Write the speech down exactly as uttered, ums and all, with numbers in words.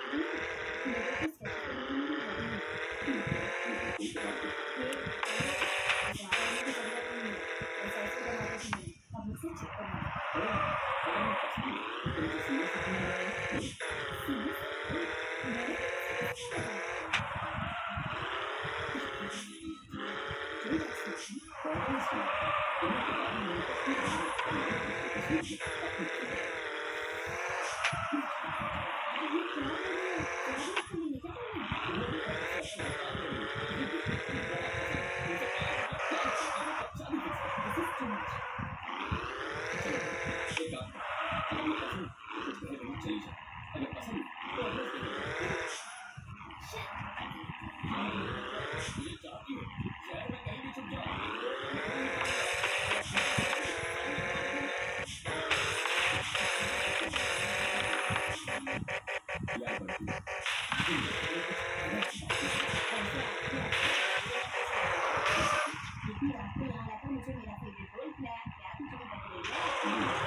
नहीं, लोगों की स्ट्रेचिंग करना मेरी हॉबी है। ये और ज़्यादा करने की ज़रूरत नहीं है, बस ऐसे बनाते भी नहीं, अब मुझसे चिपक गया। सीरियसली? मैंने तुम्हें सीरियस क्यों बताया? क्यों बात सोची? ये क्या कर रहे हो? ज़्यादा मत करिए क्या तुमने? This is too much. ऐसे आके अपने फेवरेट एक्टर से लड़ रहे हो? इतनी रात को यहाँ लाकर मुझे मेरा फेवरेट रोल खिलाया, क्या तुम तुम्हें बदलेगा?